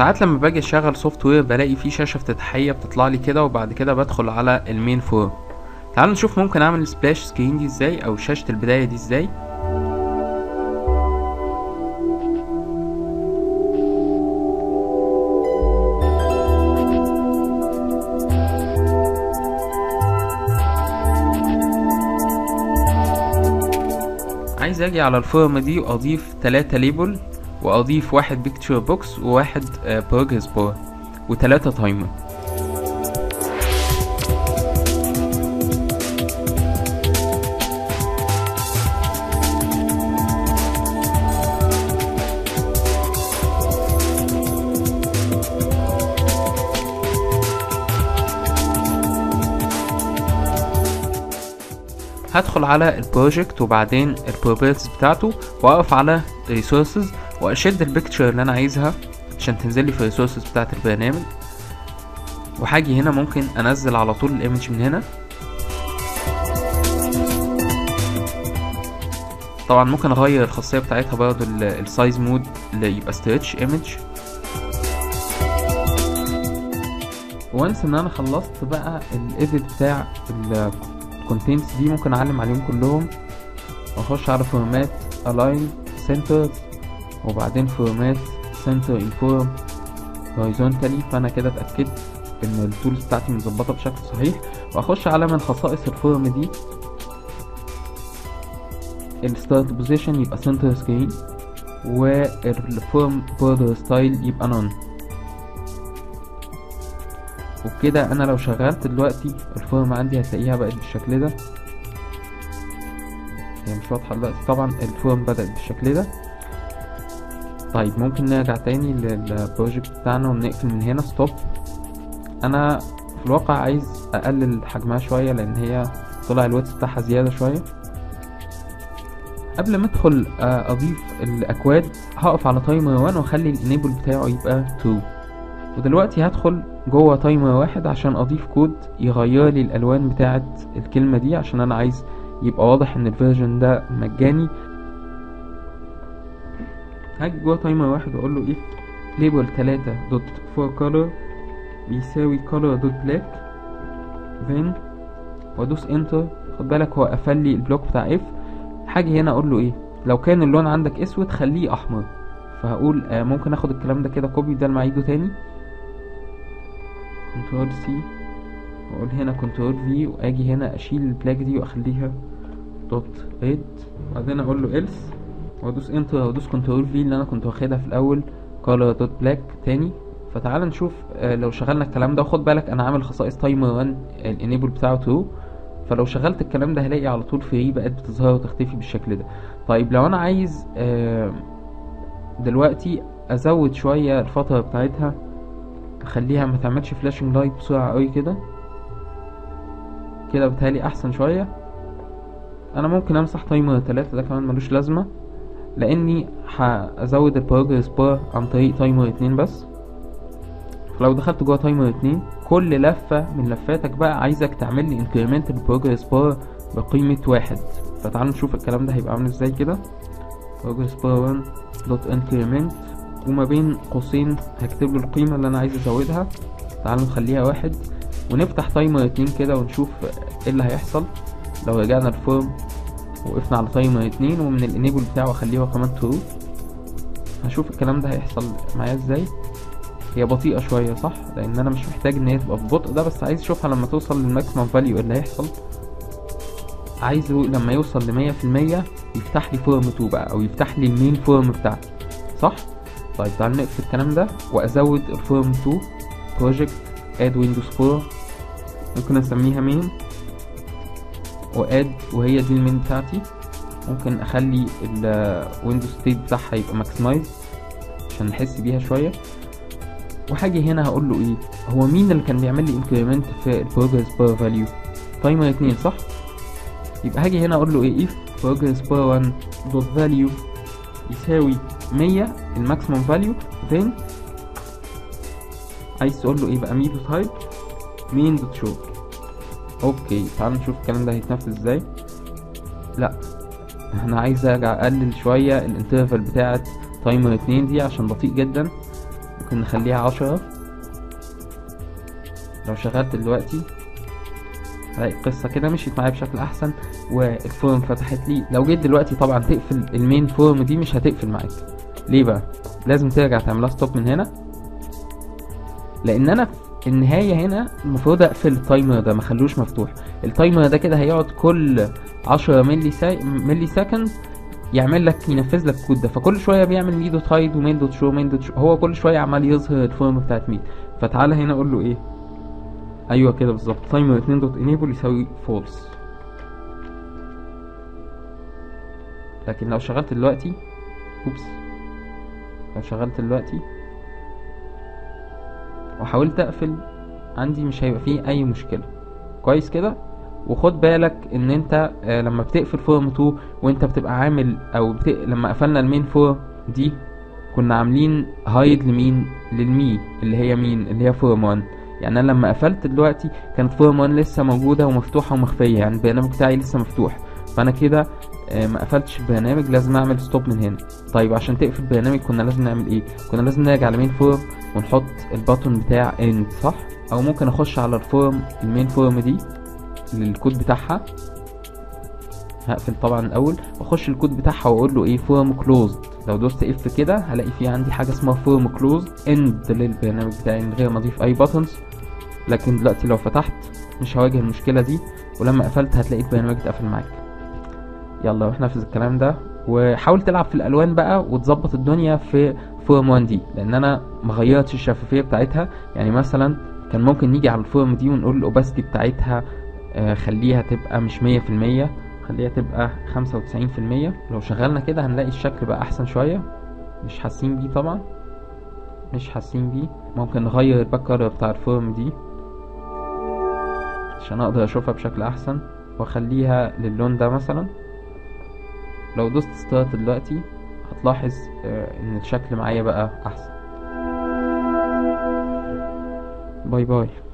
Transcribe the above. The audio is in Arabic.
ساعات لما باجي اشغل سوفت وير بلاقي فيه شاشة افتتاحية بتطلع لي كده، وبعد كده بدخل على المين فورم. تعالوا نشوف ممكن اعمل سبلاش سكرين دي ازاي، او شاشة البداية دي ازاي. عايز اجي على الفورم دي واضيف 3 ليبل، واضيف 1 بيكتشر بوكس و1 بروجرس بار و3 تايمر. هدخل على البروجكت وبعدين البروبرتيز بتاعته، واقف على ريسورسز واشد البيكتشر اللي انا عايزها عشان تنزل لي في الريسورسز بتاعه البرنامج. وهاجي هنا ممكن انزل على طول الايمج من هنا. طبعا ممكن اغير الخاصيه بتاعتها برضه السايز مود اللي يبقى ستريتش ايمج. وانس ان انا خلصت بقى الايديت بتاع الكونتينتس دي، ممكن اعلم عليهم كلهم واخش على فورمات الاين سنتر، وبعدين فورمات سنتر انفورم هوريزونتالي. فانا كده اتاكدت ان التولز بتاعتي متظبطه بشكل صحيح. واخش على من خصائص الفورم دي الستارت بوزيشن يبقى سنتر سكرين، والفورم بوردر ستايل يبقى نون. وبكده انا لو شغلت دلوقتي الفورم عندي هتلاقيها بقت بالشكل ده. هي مش واضحه دلوقتي طبعا، الفورم بدأت بالشكل ده. طيب ممكن نرجع تاني للبروجكت بتاعنا ونقفل من هنا ستوب. انا في الواقع عايز اقلل حجمها شويه لان هي طلع الويدث بتاعها زياده شويه. قبل ما ادخل اضيف الاكواد هقف على تايمر 1 واخلي الانيبل بتاعه يبقى 2. ودلوقتي هدخل جوه تايمر 1 عشان اضيف كود يغير لي الالوان بتاعه الكلمه دي، عشان انا عايز يبقى واضح ان الفيرجن ده مجاني. هاجي جوه تايمر 1 واقول له اف ليبل 3 دوت فور كولر بيساوي color دوت بلاك then، وادوس انتر. خد بالك هو قفل لي البلوك بتاع اف. هاجي هنا اقول له ايه، لو كان اللون عندك اسود خليه احمر. فهقول ممكن اخد الكلام ده كده كوبي بدل ما اعيده تاني، كنترول سي واقول هنا كنترول في، واجي هنا اشيل البلاك دي واخليها دوت ريد، وبعدين اقول له else وادوس انتر وادوس كنترول في اللي انا كنت واخدها في الاول color دوت بلاك تاني. فتعال نشوف لو شغلنا الكلام ده. وخد بالك انا عامل خصائص تايمر 1 الانيبل بتاعه 2، فلو شغلت الكلام ده هلاقي على طول فري بقت بتظهر وتختفي بالشكل ده. طيب لو انا عايز دلوقتي ازود شويه الفتره بتاعتها، اخليها ما تعملش فلاشنج لايت بسرعه قوي كده بتهيألي احسن شويه. انا ممكن امسح تايمر 3 ده كمان ملوش لازمه، لاني هزود البروجرس بار عن طريق تايمر 2 بس. فلو دخلت جوه تايمر 2 كل لفه من لفاتك بقى عايزك تعمل لي انكريمنت البروجرس بار بقيمه 1. فتعالوا نشوف الكلام ده هيبقى عامل ازاي كده. progress bar 1 دوت increment، وما بين قوسين هكتب له القيمه اللي انا عايز ازودها. تعالوا نخليها 1 ونفتح تايمر 2 كده ونشوف ايه اللي هيحصل. لو رجعنا الفورم وقفنا على تايمر 2 ومن الانيبل بتاعه اخليه كمان true، هشوف الكلام ده هيحصل معايا ازاي. هي بطيئة شوية صح، لان انا مش محتاج ان هي تبقى ببطء ده، بس عايز اشوفها لما توصل للماكسيمم فاليو اللي هيحصل. عايزه لما يوصل ل100% يفتح لي فورم 2 بقى، او يفتح لي المين فورم بتاعتي صح. طيب تعال نقفل الكلام ده وازود الفورم 2 بروجكت اد ويندوز 4، ممكن اسميها مين واد، وهي دي المين بتاعتي. ممكن اخلي الويندوز ستيت بتاعها يبقى ماكسمايز عشان نحس بيها شويه. وهاجي هنا هقول له ايه، هو مين اللي كان بيعمل لي انكريمنت في البروجرس بار فاليو؟ تايمر 2 صح. يبقى هاجي هنا اقول له ايه، if progress bar 1 dot value يساوي 100 الماكسيمم فاليو، then عايز تقول له ايه بقى، ميدو تايب مين دوت شو. اوكي تعالوا نشوف الكلام ده هيتنفذ ازاي. لا انا عايز ارجع اقلل شويه الانترفال بتاعه تايمر 2 دي عشان بطيء جدا. ممكن نخليها 10. لو شغلت دلوقتي هلاقي القصة كده مشيت معايا بشكل احسن والفورم فتحت لي. لو جيت دلوقتي طبعا تقفل المين فورم دي مش هتقفل معاك. ليه بقى؟ لازم ترجع تعملها ستوب من هنا، لان انا في النهاية هنا المفروض اقفل التايمر ده مخلوش مفتوح. التايمر ده كده هيقعد كل 10 ملي سكند يعمل لك ينفذ لك الكود ده، فكل شويه بيعمل مي دوت هايد ومين دوت شو مين دوت شو، هو كل شويه عمال يظهر الفورم بتاعت مين. فتعالى هنا اقول له ايه، ايوه كده بالظبط، تايمر 2 دوت انيبل يساوي فولس. لكن لو شغلت دلوقتي لو شغلت دلوقتي وحاولت اقفل عندي مش هيبقى فيه اي مشكله. كويس كده. وخد بالك ان انت لما بتقفل فورم 2 وانت بتبقى عامل لما قفلنا المين فورم دي كنا عاملين هايد لمين؟ للمي اللي هي مين؟ اللي هي فورم 1. يعني انا لما قفلت دلوقتي كانت فورم 1 لسه موجوده ومفتوحه ومخفيه، يعني البرنامج بتاعي لسه مفتوح، فانا كده ما قفلتش البرنامج، لازم اعمل ستوب من هنا. طيب عشان تقفل البرنامج كنا لازم نعمل ايه؟ كنا لازم نرجع لمين فورم ونحط الباتون بتاع اند، صح؟ او ممكن اخش على المين فورم دي للكود بتاعها. هقفل طبعا الاول واخش الكود بتاعها واقول له ايه؟ فورم كلوزد. لو دوست اف كده هلاقي في عندي حاجه اسمها فورم كلوزد اند للبرنامج بتاعي من غير ما اضيف اي باتونز. لكن دلوقتي لو فتحت مش هواجه المشكله دي، ولما قفلت هتلاقي البرنامج اتقفل معاك. يلا واحنا في الكلام ده وحاول تلعب في الالوان بقى وتظبط الدنيا في فورم 1 دي، لان انا مغيرتش الشفافيه بتاعتها. يعني مثلا كان ممكن نيجي على الفورم دي ونقول الاوباسيتي بتاعتها خليها تبقى مش 100%، خليها تبقى 95%. لو شغلنا كده هنلاقي الشكل بقى احسن شويه. مش حاسين بيه طبعا، مش حاسين بيه. ممكن نغير الباك كلر بتاع الفورم دي عشان اقدر اشوفها بشكل احسن واخليها للون ده مثلا. لو دوست ستارت دلوقتي هتلاحظ ان الشكل معايا بقى احسن. باي باي.